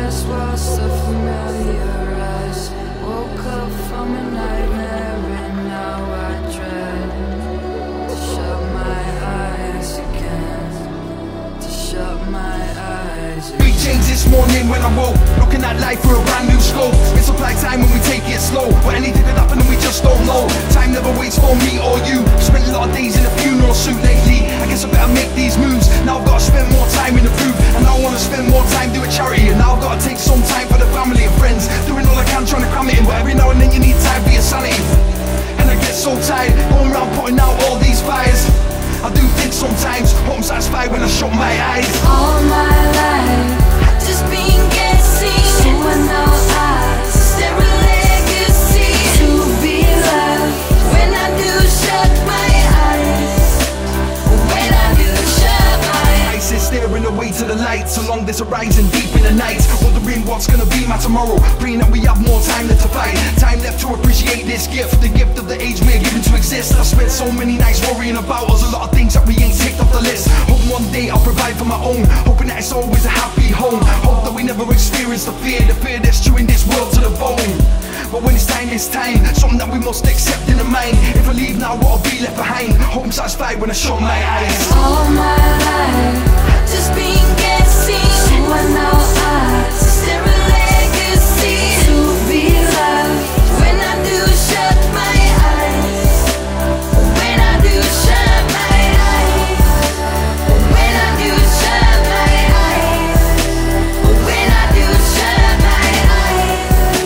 fast was to familiarize. Woke up from a nightmare and now I dread to shut my eyes again, to shut my eyes again. We changed this morning when I woke, looking at life for a brand new scope. Misapply time when we take it slow, but anything could happen and we just don't know. Time never waits for me or you. Spent a lot of days in a funeral suit lately. I guess I better make these moves. Now I've got to spend more time in the booth, and I want to spend more time doing charity. And now I've got to take some time for the family and friends, doing all I can trying to cram it in, but every now and then you need time for your sanity. And I get so tired going around putting out all these fires. I do think sometimes, hope I'm satisfied when I shut my eyes. All my life I've just been guessing, so I know there a legacy to be loved. When I do shut my eyes, when I do shut my eyes, I sit staring away to the light, so long there's a rising deep in the night, wondering what's gonna be my tomorrow, praying that we have more time left to fight, time left to appreciate this gift, the gift of the age we're given to exist. I've spent so many nights worrying about us, a lot of things that we ain't ticked off the list. Hope one day I'll provide for my own, hoping that it's always a happy home, hope that we never experience the fear that's chewing this world to the bone. But when it's time, something that we must accept in the mind. If I leave now, what'll be left behind? Hope I'm satisfied when I shut my eyes. all my life I've just been guessing, so I know there a legacy to be loved. When I do shut my eyes, when I do shut my eyes, when I do shut my eyes, when I do shut my eyes,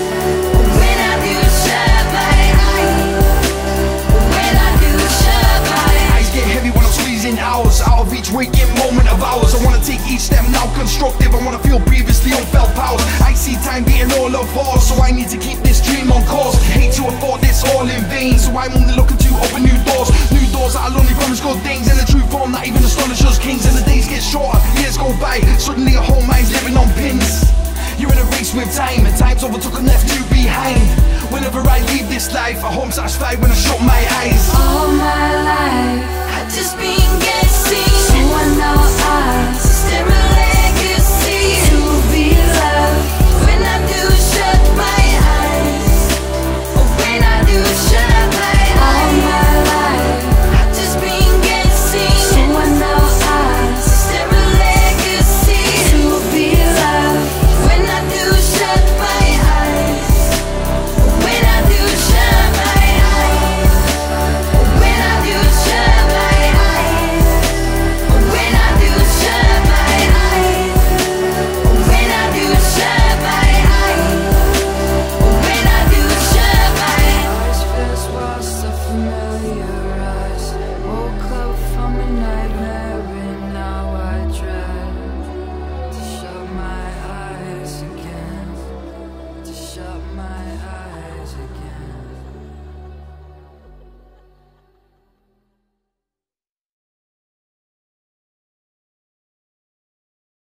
when I do shut my eyes, when I do shut my eyes. Eyes get heavy when I'm squeezing hours out of each waking moment of ours. I wanna take each step now constructive, I wanna feel previously unfelt powers. I see time beating all of ours, so I need to keep this dream on course. Hate to afford this all in vain, so I'm only looking to open new doors that'll only promise good things, and the true form that even astonish us kings. And the days get shorter, years go by, suddenly a whole mind's living on pins. You're in a race with time, and time's overtook and left you behind. Whenever I leave this life, I hope I'm satisfied when I shut my eyes. All my life I've just been guessing, so I know there a legacy to be loved. When I do shut my eyes, when I do shut my eyes, all my life I've just been guessing, so I know there a legacy to be loved. When I do shut my eyes, when I do shut my eyes, when I do shut my eyes, when I do shut my eyes, when I do shut my eyes, when I do shut my eyes. Fizz was to familiarize. Woke up from a nightmare and now I dread to shut my eyes again, to shut my eyes again.